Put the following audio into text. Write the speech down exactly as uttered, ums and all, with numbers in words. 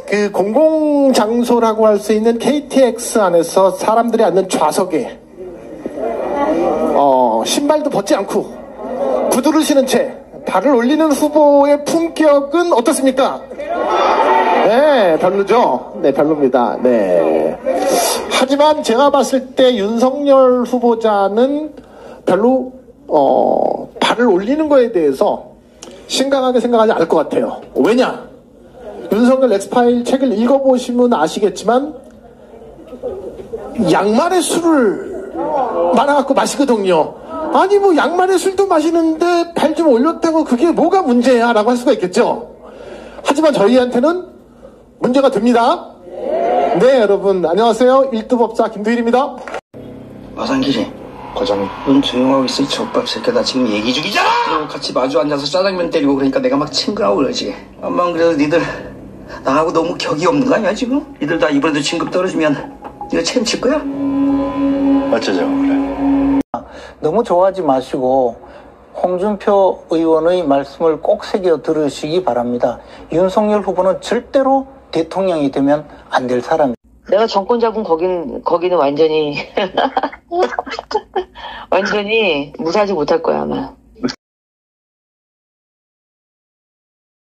그 공공장소라고 할 수 있는 케이티엑스 안에서 사람들이 앉는 좌석에 어, 신발도 벗지 않고 구두를 신은 채 발을 올리는 후보의 품격은 어떻습니까? 네, 별로죠? 네, 별로입니다. 네. 하지만 제가 봤을 때 윤석열 후보자는 별로 어, 발을 올리는 거에 대해서 심각하게 생각하지 않을 것 같아요. 왜냐? 윤석열 엑스파일 책을 읽어보시면 아시겠지만 양말에 술을 말아갖고 마시거든요. 아니 뭐 양말에 술도 마시는데 발 좀 올렸다고 그게 뭐가 문제야 라고 할 수가 있겠죠. 하지만 저희한테는 문제가 됩니다. 네, 여러분 안녕하세요. 일두법사 김두일입니다. 마상길이 과장님, 넌 조용하고 있어. 이 젖밥 새끼야. 나 지금 얘기 중이잖아. 그리고 같이 마주 앉아서 짜장면 때리고 그러니까 내가 막 친근하고 그러지. 엄마는 그래도 니들 나하고 너무 격이 없는 거 아니야 지금? 니들 다 이번에도 진급 떨어지면 니가 책임질 거야? 어쩌자고 그래. 너무 좋아하지 마시고 홍준표 의원의 말씀을 꼭 새겨 들으시기 바랍니다. 윤석열 후보는 절대로 대통령이 되면 안 될 사람입니다. 내가 정권 잡은 거긴, 거기는 완전히, 완전히 무사하지 못할 거야, 아마.